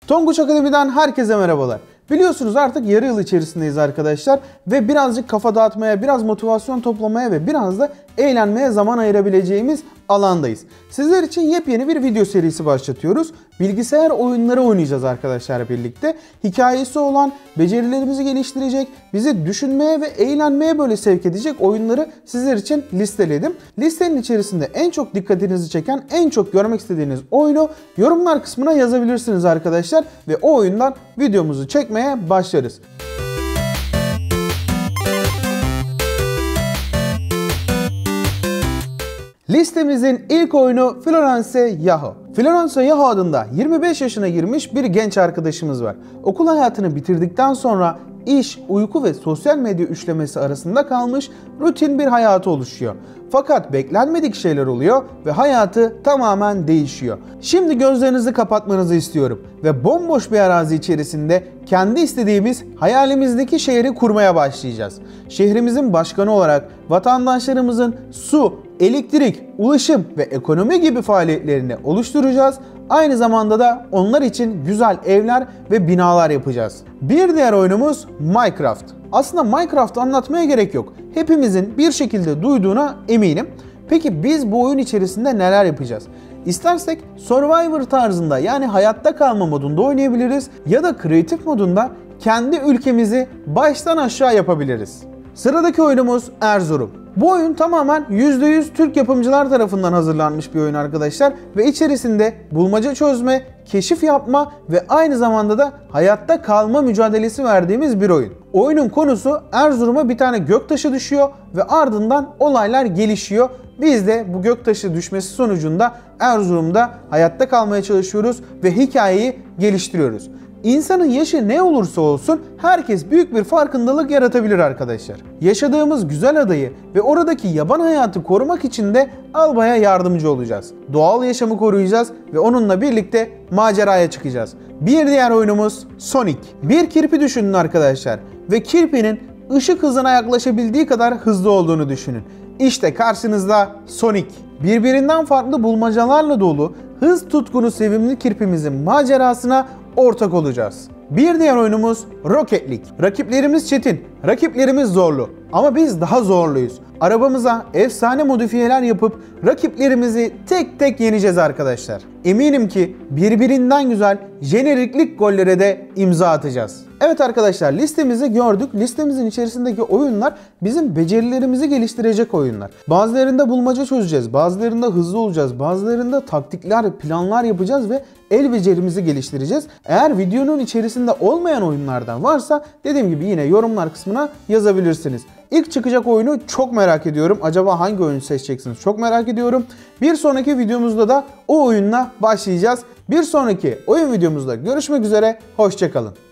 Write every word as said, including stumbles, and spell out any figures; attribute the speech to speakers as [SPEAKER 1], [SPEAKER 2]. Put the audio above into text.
[SPEAKER 1] Tonguç Akademi'den herkese merhabalar. Biliyorsunuz artık yarı yıl içerisindeyiz arkadaşlar ve birazcık kafa dağıtmaya, biraz motivasyon toplamaya ve biraz da eğlenmeye zaman ayırabileceğimiz alandayız. Sizler için yepyeni bir video serisi başlatıyoruz. Bilgisayar oyunları oynayacağız arkadaşlar birlikte. Hikayesi olan, becerilerimizi geliştirecek, bizi düşünmeye ve eğlenmeye böyle sevk edecek oyunları sizler için listeledim. Listenin içerisinde en çok dikkatinizi çeken, en çok görmek istediğiniz oyunu yorumlar kısmına yazabilirsiniz arkadaşlar ve o oyundan videomuzu çekmeye başlarız. Listemizin ilk oyunu Florence Yahoo. Florence Yahoo adında yirmi beş yaşına girmiş bir genç arkadaşımız var. Okul hayatını bitirdikten sonra iş, uyku ve sosyal medya üçlemesi arasında kalmış rutin bir hayatı oluşuyor. Fakat beklenmedik şeyler oluyor ve hayatı tamamen değişiyor. Şimdi gözlerinizi kapatmanızı istiyorum ve bomboş bir arazi içerisinde kendi istediğimiz hayalimizdeki şehri kurmaya başlayacağız. Şehrimizin başkanı olarak vatandaşlarımızın su, elektrik, ulaşım ve ekonomi gibi faaliyetlerini oluşturacağız. Aynı zamanda da onlar için güzel evler ve binalar yapacağız. Bir diğer oyunumuz Minecraft. Aslında Minecraft'ı anlatmaya gerek yok. Hepimizin bir şekilde duyduğuna eminim. Peki biz bu oyun içerisinde neler yapacağız? İstersek Survivor tarzında, yani hayatta kalma modunda oynayabiliriz ya da kreatif modunda kendi ülkemizi baştan aşağı yapabiliriz. Sıradaki oyunumuz Erzurum. Bu oyun tamamen yüzde yüz Türk yapımcılar tarafından hazırlanmış bir oyun arkadaşlar ve içerisinde bulmaca çözme, keşif yapma ve aynı zamanda da hayatta kalma mücadelesi verdiğimiz bir oyun. Oyunun konusu Erzurum'a bir tane göktaşı düşüyor ve ardından olaylar gelişiyor. Biz de bu göktaşı düşmesi sonucunda Erzurum'da hayatta kalmaya çalışıyoruz ve hikayeyi geliştiriyoruz. İnsanın yaşı ne olursa olsun herkes büyük bir farkındalık yaratabilir arkadaşlar. Yaşadığımız güzel adayı ve oradaki yaban hayatı korumak için de Alba'ya yardımcı olacağız. Doğal yaşamı koruyacağız ve onunla birlikte maceraya çıkacağız. Bir diğer oyunumuz Sonic. Bir kirpi düşünün arkadaşlar ve kirpinin ışık hızına yaklaşabildiği kadar hızlı olduğunu düşünün. İşte karşınızda Sonic. Birbirinden farklı bulmacalarla dolu, hız tutkunu sevimli kirpimizin macerasına ortak olacağız. Bir diğer oyunumuz Rocket League. Rakiplerimiz çetin, rakiplerimiz zorlu. Ama biz daha zorluyuz. Arabamıza efsane modifiyeler yapıp rakiplerimizi tek tek yeneceğiz arkadaşlar. Eminim ki birbirinden güzel jeneriklik gollere de imza atacağız. Evet arkadaşlar, listemizi gördük. Listemizin içerisindeki oyunlar bizim becerilerimizi geliştirecek oyunlar. Bazılarında bulmaca çözeceğiz, bazılarında hızlı olacağız, bazılarında taktikler, planlar yapacağız ve el becerimizi geliştireceğiz. Eğer videonun içerisinde olmayan oyunlardan varsa dediğim gibi yine yorumlar kısmına yazabilirsiniz. İlk çıkacak oyunu çok merak ediyorum. Acaba hangi oyunu seçeceksiniz? Çok merak ediyorum. Bir sonraki videomuzda da o oyunla başlayacağız. Bir sonraki oyun videomuzda görüşmek üzere. Hoşça kalın.